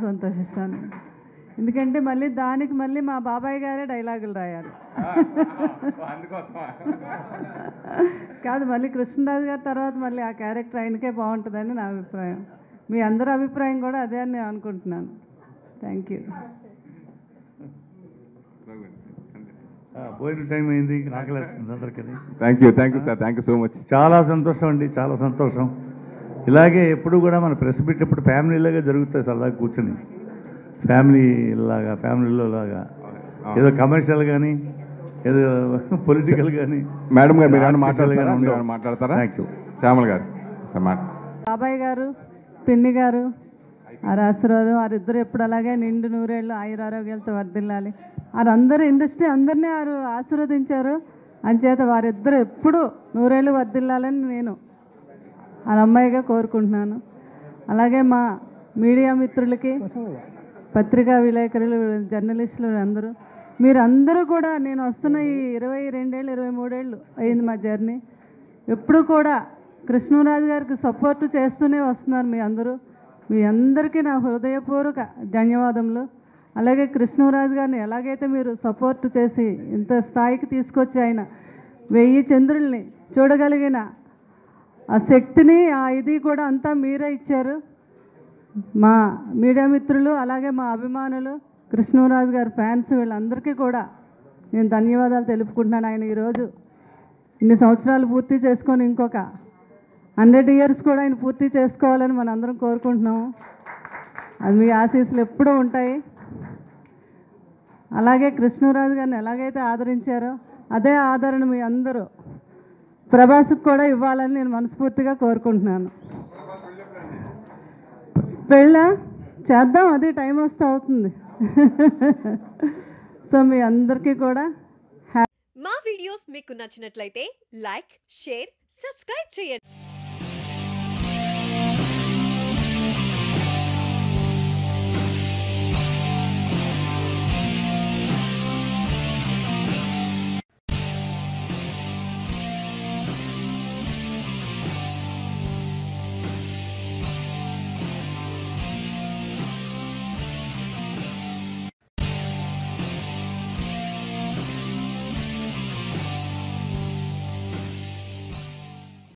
సంతోషిస్తాను. ఎందుకంటే దానికి మళ్ళీ మా బాబాయ్ గారే డైలాగులు రాయాలి. కాదు, మళ్ళీ కృష్ణరాజు గారి తర్వాత మళ్ళీ ఆ క్యారెక్టర్ ఆయనకే బాగుంటుందని నా అభిప్రాయం. మీ అందరి అభిప్రాయం కూడా అదే అని నేను అనుకుంటున్నాను. Thank you. పోయిన టైం అయింది, ఆకలేస్తుంది అందరికీ. Thank you sir, thank you so much. చాలా సంతోషం అండి, చాలా సంతోషం. ఇలాగే ఎప్పుడు కూడా మన ప్రెస్ మీట్ ఎప్పుడు ఫ్యామిలీలాగా జరుగుతాయి, సరదాగా కూర్చొని ఫ్యామిలీలో లాగా. ఏదో కమర్షియల్ కానీ ఏదో పొలిటికల్ కానీ. మేడం గారు మీరు మాట్లాడతారా? Thank you. శ్యామల గారు బాబాయ్ గారు, పిన్ని గారు, వారి ఆశీర్వాదం, వారిద్దరు ఎప్పుడు అలాగే నిండు నూరేళ్ళు ఆయురారోగ్యాలతో వర్ధిల్లాలి. వారందరూ ఇండస్ట్రీ అందరినీ వారు ఆశీర్వదించారు. అంచేత వారిద్దరు ఎప్పుడు నూరేళ్ళు వర్ధిల్లాలని నేను ఆ అమ్మాయిగా కోరుకుంటున్నాను. అలాగే మా మీడియా మిత్రులకి, పత్రికా విలేకరులు, జర్నలిస్టులు మీరందరూ కూడా, నేను వస్తున్న ఈ 22 ఏళ్ళు 23 ఏళ్ళు అయింది మా జర్నీ. ఎప్పుడు కూడా కృష్ణరాజు గారికి సపోర్టు చేస్తూనే వస్తున్నారు మీ అందరికీ నా హృదయపూర్వక ధన్యవాదములు. అలాగే కృష్ణరాజు గారిని ఎలాగైతే మీరు సపోర్టు చేసి ఇంత స్థాయికి తీసుకొచ్చి ఆయన 1000 చంద్రుల్ని చూడగలిగిన ఆ శక్తిని, ఆ ఇది కూడా అంతా మీరే ఇచ్చారు. మా మీడియా మిత్రులు, అలాగే మా అభిమానులు, కృష్ణరాజు గారి ఫ్యాన్స్, వీళ్ళందరికీ కూడా నేను ధన్యవాదాలు తెలుపుకుంటున్నాను. ఆయన ఈరోజు ఇన్ని సంవత్సరాలు పూర్తి చేసుకొని ఇంకొక 100 ఇయర్స్ కూడా ఆయన పూర్తి చేసుకోవాలని మనం అందరం కోరుకుంటున్నాము. అది మీ ఆశీస్సులు ఎప్పుడూ ఉంటాయి. అలాగే కృష్ణరాజు గారిని ఎలాగైతే ఆదరించారో అదే ఆదరణ మీ అందరూ ప్రభాస్కి కూడా ఇవ్వాలని నేను మనస్ఫూర్తిగా కోరుకుంటున్నాను. పెళ్ళ చేద్దాం, అది టైం వస్తే అవుతుంది. సో మీ అందరికీ కూడా మా వీడియోస్ మీకు నచ్చినట్లయితే లైక్, షేర్, సబ్స్క్రైబ్ చేయండి.